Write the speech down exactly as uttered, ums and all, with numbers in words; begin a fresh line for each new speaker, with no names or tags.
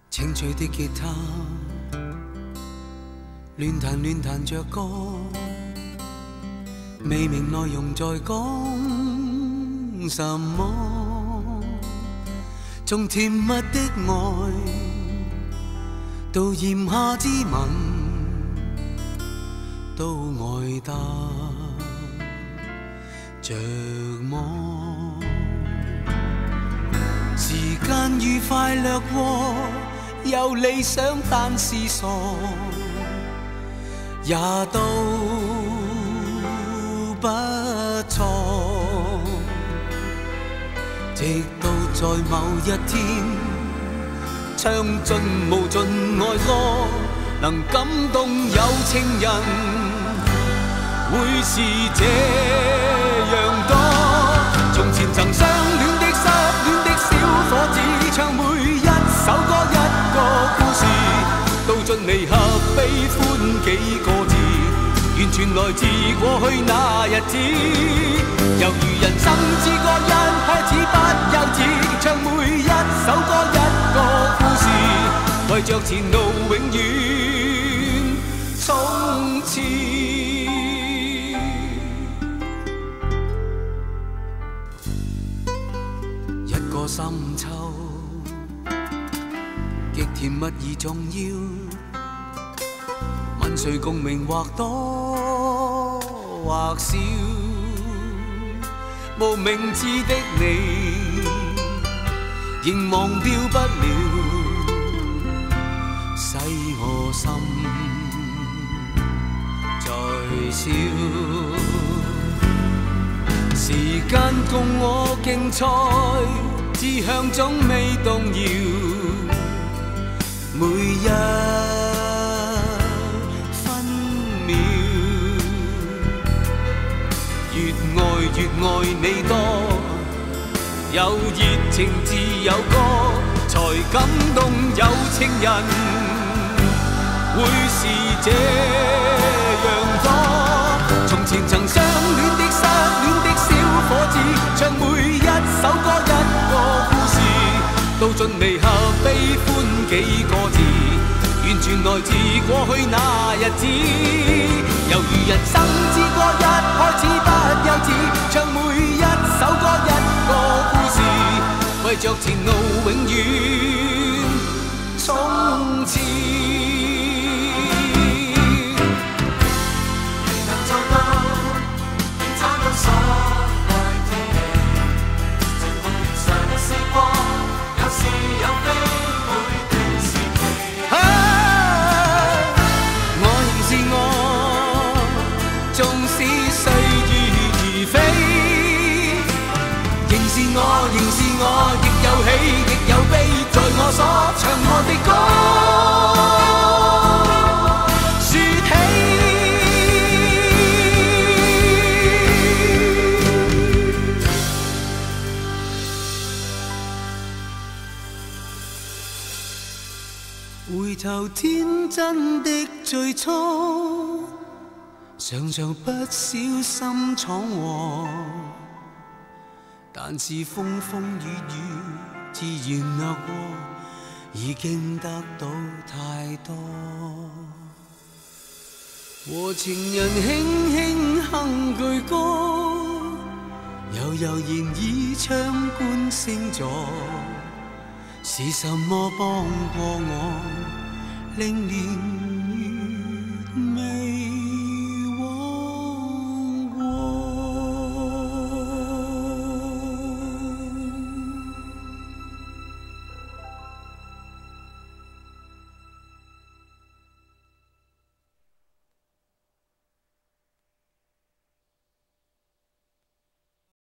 清脆的吉他，乱弹乱弹着歌，未明内容在讲什么。从甜蜜的爱到炎夏之吻，都爱得着魔。时间愉快掠过，有理想但是傻，也都不错。直到在某一天，唱尽无尽爱歌，能感动有情人，会是这样多。从前曾相恋的失恋的小伙子，唱每一首歌一个故事，道尽离合悲欢几个字，完全来自过去那日子。犹如人生之歌一开始不幼稚，唱每一首歌一个故事，为着前路永远冲刺。一个深秋，极甜蜜而重要，问谁共鸣或多或少。无名字的你，仍忘掉不了，使我心在笑。时间共我竞赛，志向总未动摇，每一分秒，越爱越爱你多，有热情自有歌，才感动有情人，会是这样多。从前曾相恋的失恋的小伙子，唱每一首歌一个故事，道尽离合悲欢几个字，完全来自过去那日子。犹如人生之歌一开始不幼稚，唱每一首歌一个故事，为着前路永远冲刺。所愛的你，情共平常時光，有是有非，每段時期。啊，我仍是我，縱使歲月如飛，仍是我，仍是我，亦有喜亦有悲，在我所唱我的歌。回頭天真的最初，常常不小心闖禍，但是風風雨雨自然掠過，已經得到太多。和情人輕輕哼句歌，悠悠然倚窗觀星座，是什麼幫過我？令年